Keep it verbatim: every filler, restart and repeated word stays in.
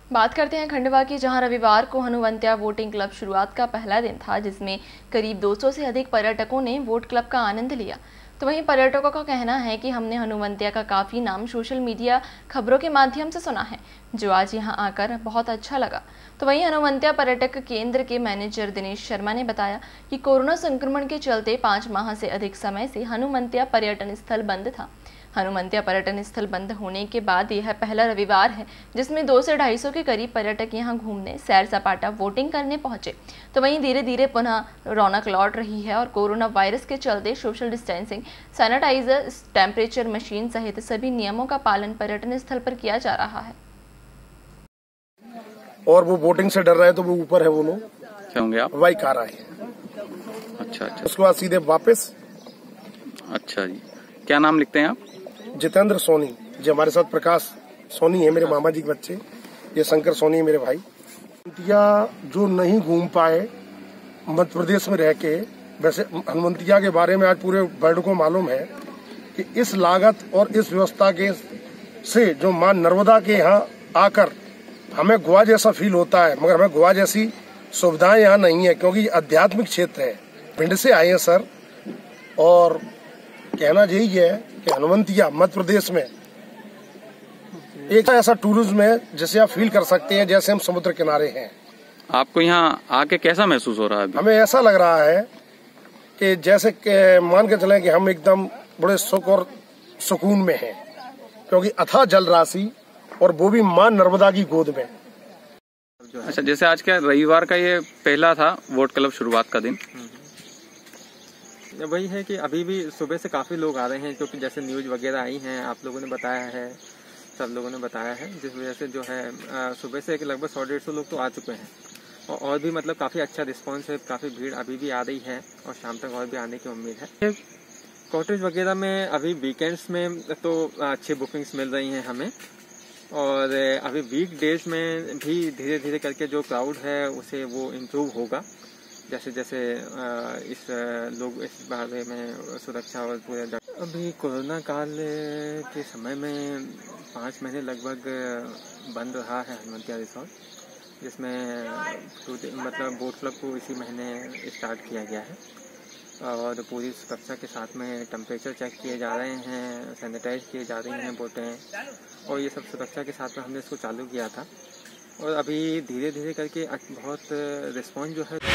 बात करते हैं खंडवा की, जहां रविवार को हनुवंतिया वोटिंग क्लब शुरुआत का पहला दिन था, जिसमें करीब दो सौ से अधिक पर्यटकों ने वोट क्लब का आनंद लिया। तो वहीं पर्यटकों का कहना है कि हमने हनुवंतिया का काफ़ी नाम सोशल मीडिया खबरों के माध्यम से सुना है, जो आज यहां आकर बहुत अच्छा लगा। तो वहीं हनुवंतिया पर्यटक केंद्र के मैनेजर दिनेश शर्मा ने बताया कि कोरोना संक्रमण के चलते पाँच माह से अधिक समय से हनुवंतिया पर्यटन स्थल बंद था। हनुवंतिया पर्यटन स्थल बंद होने के बाद यह पहला रविवार है जिसमें दो से ढाई सौ के करीब पर्यटक यहां घूमने, सैर सपाटा, वोटिंग करने पहुंचे। तो वहीं धीरे धीरे पुनः रौनक लौट रही है और कोरोना वायरस के चलते social distancing, sanitiser, temperature machine सहित सभी नियमों का पालन पर्यटन स्थल पर किया जा रहा है। और वो वोटिंग से डर रहे तो वो ऊपर है, वो लोग क्या होंगे आप? वाई कार आए। अच्छा अच्छा। उसके बाद सीधे वापस। अच्छा जी, क्या नाम लिखते हैं आप? जितेंद्र सोनी जी, हमारे साथ प्रकाश सोनी है मेरे मामा जी के बच्चे, ये शंकर सोनी है मेरे भाई। हनुवंतिया जो नहीं घूम पाए मध्य प्रदेश में रह के, वैसे हनुवंतिया के बारे में आज पूरे वर्ल्ड को मालूम है कि इस लागत और इस व्यवस्था के से जो मां नर्मदा के यहाँ आकर हमें गोवा जैसा फील होता है, मगर हमें गोवा जैसी सुविधाएं यहाँ नहीं है, क्योंकि आध्यात्मिक क्षेत्र है। भिंड से आए हैं सर, और कहना यही है कि हनुवंतिया मध्य प्रदेश में एक ऐसा टूरिज्म है जिसे आप फील कर सकते हैं जैसे हम समुद्र किनारे हैं। आपको यहाँ आके कैसा महसूस हो रहा है अभी? हमें ऐसा लग रहा है कि जैसे कि मान के चलें कि हम एकदम बड़े सुख और सुकून में हैं, क्योंकि अथाह जल राशि और वो भी मां नर्मदा की गोद में। अच्छा, जैसे आज का रविवार का ये पहला था वोट क्लब शुरुआत का दिन, वही है कि अभी भी सुबह से काफ़ी लोग आ रहे हैं, क्योंकि जैसे न्यूज़ वगैरह आई हैं, आप लोगों ने बताया है, सब लोगों ने बताया है, जिस वजह से जो है सुबह से लगभग सौ डेढ़ सौ लोग तो आ चुके हैं। और, और भी मतलब काफ़ी अच्छा रिस्पांस है, काफ़ी भीड़ अभी भी आ रही है और शाम तक और भी आने की उम्मीद है। कॉटेज वगैरह में अभी वीकेंड्स में तो अच्छी बुकिंग्स मिल रही हैं हमें, और अभी वीक डेज में भी धीरे धीरे करके जो क्राउड है उसे वो इम्प्रूव होगा, जैसे जैसे इस लोग इस बारे में सुरक्षा और पूरे। अभी कोरोना काल के समय में पाँच महीने लगभग बंद रहा है हनुवंतिया रिसोर्ट, जिसमें मतलब बोट क्लब को इसी महीने स्टार्ट किया गया है, और पूरी सुरक्षा के साथ में टेम्परेचर चेक किए जा रहे हैं, सैनिटाइज किए जा रही हैं बोटें, और ये सब सुरक्षा के साथ में हमने इसको चालू किया था। और अभी धीरे धीरे करके बहुत रिस्पॉन्स जो है